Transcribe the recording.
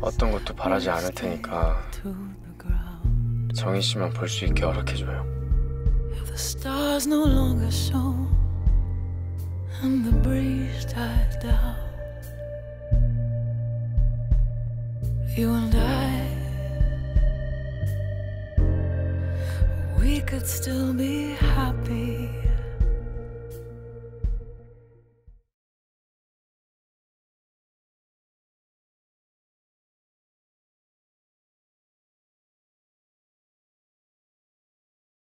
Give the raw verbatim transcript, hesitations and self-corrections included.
어떤 것도 바라지 않을 테니까 정희 씨만 볼 수 있게 허락해줘요. If the stars no longer shone and the breeze died down, you and I, we could still be happy.